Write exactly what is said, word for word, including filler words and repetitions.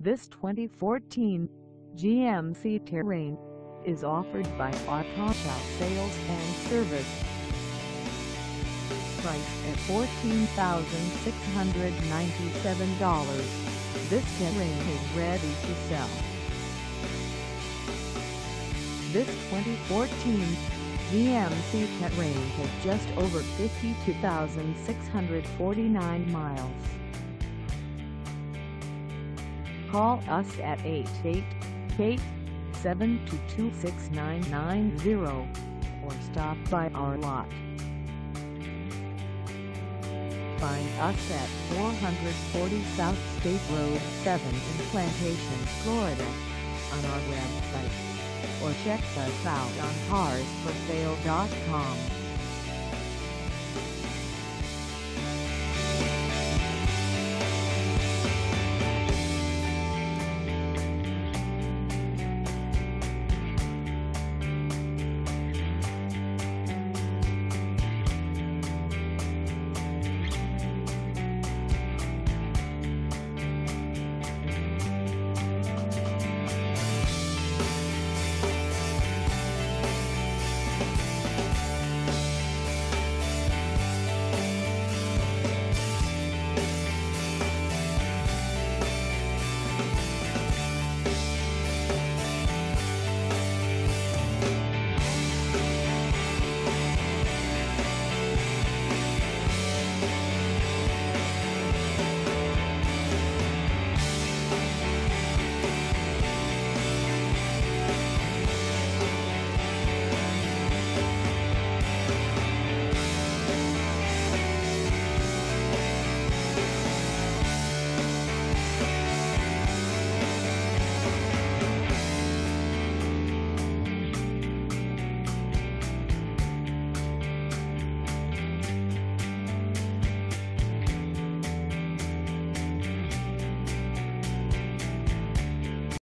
This twenty fourteen G M C Terrain is offered by AUTOSHOW Sales and Service. Priced at fourteen thousand six hundred ninety-seven dollars, this Terrain is ready to sell. This twenty fourteen G M C Terrain has just over fifty-two thousand six hundred forty-nine miles. Call us at eight eight eight, seven two two, six nine nine zero or stop by our lot. Find us at four forty South State Road seven in Plantation, Florida, on our website, or check us out on cars for sale dot com.